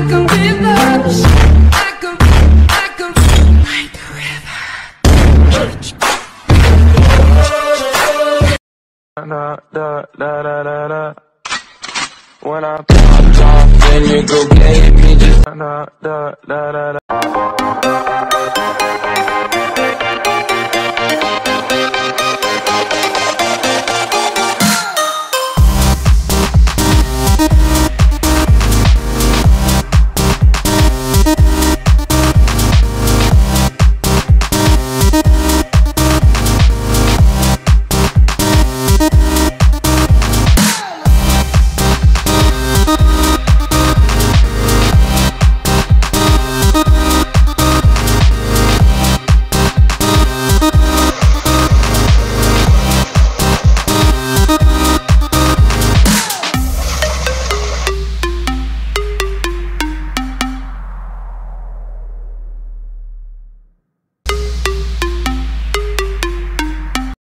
like a river, like a river. When I popped off, then you go gave me just